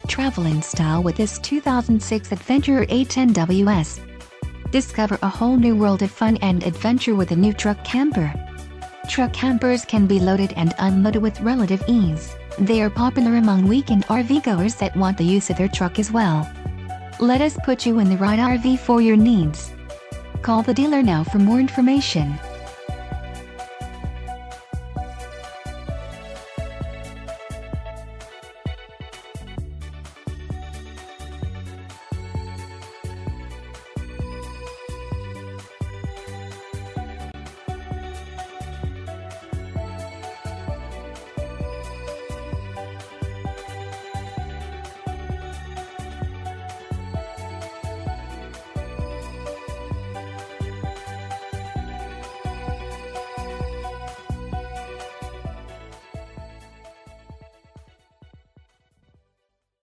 Travel in style with this 2006 Adventurer A10WS. Discover a whole new world of fun and adventure with a new truck camper. Truck campers can be loaded and unloaded with relative ease. They are popular among weekend RV goers that want the use of their truck as well. Let us put you in the right RV for your needs. Call the dealer now for more information.